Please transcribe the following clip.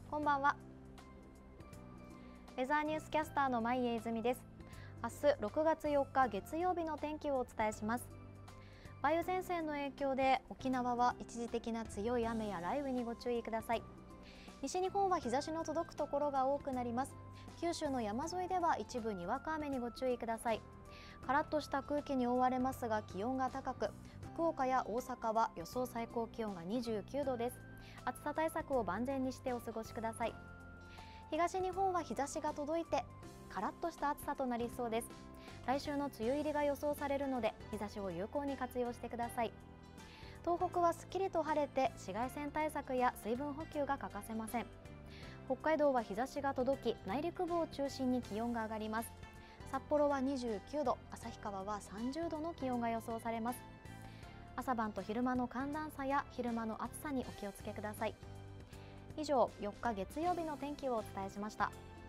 こんばんは。ウェザーニュースキャスターの前江泉です。明日6月4日月曜日の天気をお伝えします。梅雨前線の影響で沖縄は一時的な強い雨や雷雨にご注意ください。西日本は日差しの届くところが多くなります。九州の山沿いでは一部にわか雨にご注意ください。カラッとした空気に覆われますが気温が高く、福岡や大阪は予想最高気温が29度です。暑さ対策を万全にしてお過ごしください。東日本は日差しが届いてカラッとした暑さとなりそうです。来週の梅雨入りが予想されるので日差しを有効に活用してください。東北はすっきりと晴れて紫外線対策や水分補給が欠かせません。北海道は日差しが届き内陸部を中心に気温が上がります。札幌は29度、旭川は30度の気温が予想されます。朝晩と昼間の寒暖差や昼間の暑さにお気をつけください。以上、4日月曜日の天気をお伝えしました。